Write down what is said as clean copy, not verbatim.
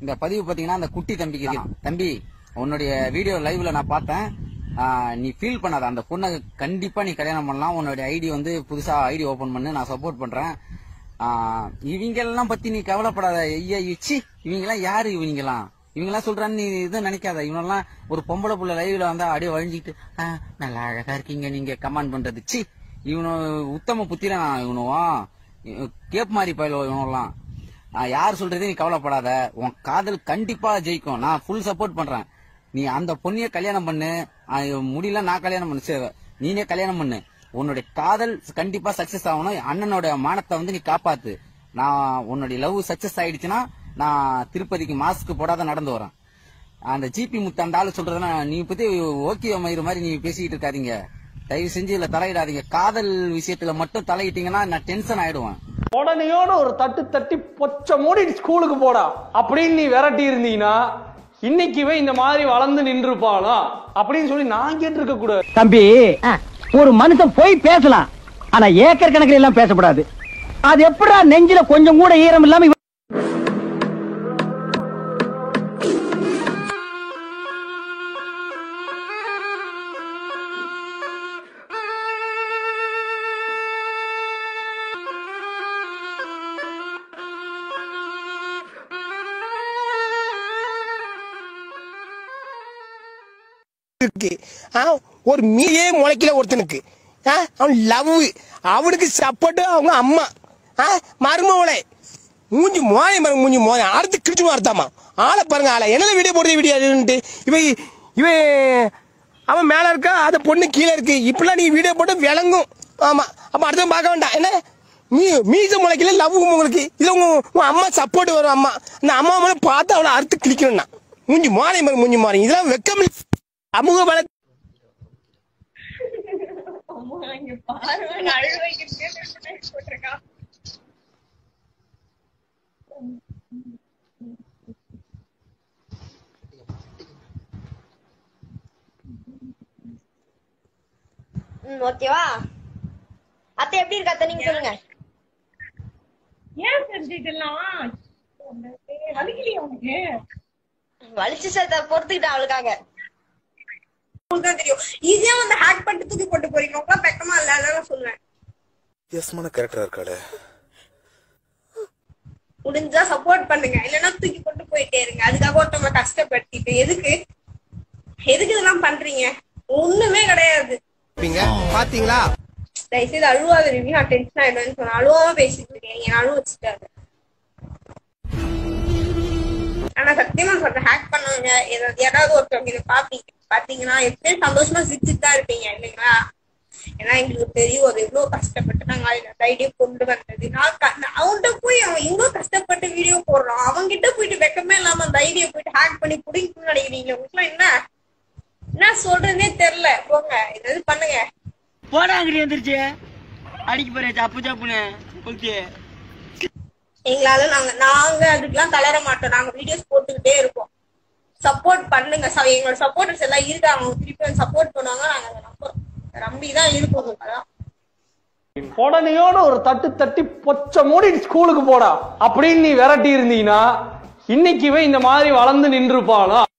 இந்த பதிவு பாத்தீங்கன்னா அந்த குட்டி தம்பிக்கு தம்பி உன்னுடைய வீடியோ லைவ்ல நான் பார்த்தேன். நீ ஃபீல் பண்ணாத, அந்த பொண்ணை கண்டிப்பா நீ கல்யாணம் பண்ணலாம். உன்னுடைய ஐடி வந்து புதுசா ஐடி ஓபன் பண்ணு, நான் சப்போர்ட் பண்றேன். இவங்கெல்லாம் பத்தி நீ கவலைப்படாத. ஐயா இவங்கெல்லாம் யாரு? இவங்கெல்லாம் சொல்றான்னு நீ இது நினைக்காத. இவனெல்லாம் ஒரு பொம்பளை புள்ள லைவ்ல வந்தா அப்படியே வழிஞ்சிட்டு நல்லா அழகா இருக்கீங்க நீங்க கமெண்ட் பண்றது. இவனு உத்தம புத்திர இவனுவான் கேப் மாதிரி பயில இவனெல்லாம் யார் சொல்றதே நீ கவலைப்படாத. உன் காதல் கண்டிப்பா ஜெயிக்கும். நான் ஃபுல் சப்போர்ட் பண்றேன். நீ அந்த பொண்ணிய கல்யாணம் பண்ணு. முடியல நான் கல்யாணம் பண்ணு, நீனே கல்யாணம் பண்ணு. உன்னுடைய காதல் கண்டிப்பா சக்சஸ் ஆகணும். அண்ணனோட மானத்தை வந்து நீ காப்பாத்து. நான் உன்னுடைய லவ் சக்சஸ் ஆயிடுச்சுன்னா நான் திருப்பதிக்கு மாஸ்க் போடாத நடந்து வரேன். அந்த ஜிபி முத்தாண்டாலும் சொல்றதுன்னா நீ பத்தி ஓகே மயிறு மாதிரி நீ பேசிக்கிட்டு இருக்காதீங்க. தயவு செஞ்சு இதுல தலையிடாதீங்க. காதல் விஷயத்துல மட்டும் தலையிட்டீங்கன்னா நான் டென்ஷன் ஆயிடுவேன். உடனேயோட ஒரு தட்டு தட்டி பொச்ச மூடி ஸ்கூலுக்கு போடா அப்படின்னு நீ விரட்டி இருந்தீங்கன்னா இன்னைக்குவே இந்த மாதிரி வளர்ந்து நின்றுப்பானா அப்படின்னு சொல்லி நான் கேட்டு இருக்க கூடாது. தம்பி, ஒரு மனுஷன் போய் பேசலாம், ஆனா ஏக்கர் கணக்கில் எல்லாம் பேசக்கூடாது. அது எப்படா நெஞ்சில கொஞ்சம் கூட ஈரம் இல்லாம ஒரு மீயே முளைக்கல ஒருத்தனுக்கு. அவன் லவ், அவனுக்கு சப்போர்ட் அவங்க அம்மா. மருமவளை மூஞ்சி மோய அடுத்து கிழிச்சு மாறுத்தாமா. ஆளை பாருங்க, ஆளை என்ன வீடியோ போடுறது வீடியோ இவன் அவன் மேல இருக்கா, அந்த பொண்ணு கீழே இருக்கு. இப்பெல்லாம் நீ வீடியோ போட்டு விளங்கும். ஆமா, அப்ப அடுத்த பார்க்க வேண்டாம். என்ன மீச முளைக்கல லவ் உங்களுக்கு இது உங்க அம்மா சப்போர்ட் வரும். அம்மா இந்த அம்மா மேல பார்த்து அவளை அறுத்து கிழிக்கணும்னா மூஞ்சி மாறி இதெல்லாம் வெக்கம் அமுக வள ஓகேவா? அத்தை எப்படி இருக்கா அத்தை நீங்க சொல்லுங்க. ஏன் செஞ்சிடலாம் வலிக்கலையா உனக்கு? வலிச்சு சார் பொறுத்துக்கிட்டேன் அவளுக்காக. தெரியும் ஈஸியா வந்து ஹேக் பண்ணிட்டு தூக்கி போட்டு போறீங்க. உங்களுக்கு பெக்கமா இல்ல, அதான் சொல்றேன். வித்தியாசமான கேரக்டரா இருக்காளே. முடிஞ்சா சப்போர்ட் பண்ணுங்க, இல்லன்னா தூக்கி போட்டு போயிட்டே இருங்க. அதுக்காக ஒருத்தவங்க கஷ்டப்படுத்திட்டு எதுக்கு இதெல்லாம் பண்றீங்க? ஒண்ணுமே கிடையாது. பாத்தீங்களா? தயவுசெய்து அழுவாத ரிவி, நான் டென்ஷன் ஆயிடுவேன்னு சொன்னேன். அழுவாம பேசிட்டு இருக்கேன், அழுவ வச்சுட்டாரு. ஆனா சத்தியமா சொல்றேன், ஹேக் பண்ணுவாங்க யாராவது ஒருத்தவங்க இதை பாத்தீங்கன்னா எப்பயும் சந்தோஷமா சிரிச்சுட்டு தான் இருப்பீங்க இல்லைங்களா? ஏன்னா எங்களுக்கு தெரியும் அது எவ்வளவு கஷ்டப்பட்டு நாங்க ஐடியா கொண்டு வந்தது. அவன்கிட்ட போய் அவன் எவ்வளவு கஷ்டப்பட்டு வீடியோ போடுறான், அவன்கிட்ட போயிட்டு வெக்கமே இல்லாம அந்த ஐடியா போயிட்டு ஹேக் பண்ணி குடிக்கணும்னு நினைக்கிறீங்க. உங்களுக்கு என்ன சொல்றதுன்னே தெரியல. போங்க, ஏதாவது பண்ணுங்க. போடாங்கடி வந்துருச்சு அடிக்க போறேன் சாப்பு சாப்புன்னு ஓகே. எங்களால நாங்க அதுக்கெல்லாம் தளர மாட்டோம். நாங்க வீடியோஸ் போட்டுக்கிட்டே இருப்போம். சப்போர்ட் பண்ணுங்க. எங்களோட சப்போர்ட்டர்ஸ் எல்லாம் இருக்காங்க, அவங்க திருப்பி சப்போர்ட் பண்ணுவாங்க. நாங்க அதை நம்பிதான் இருப்போம். உடனேயோட ஒரு தட்டு தட்டி பொச்ச மூடி ஸ்கூலுக்கு போடா அப்படின்னு நீ விரட்டி இருந்தீங்கன்னா இன்னைக்குவே இந்த மாதிரி வளர்ந்து நின்றுப்பானா?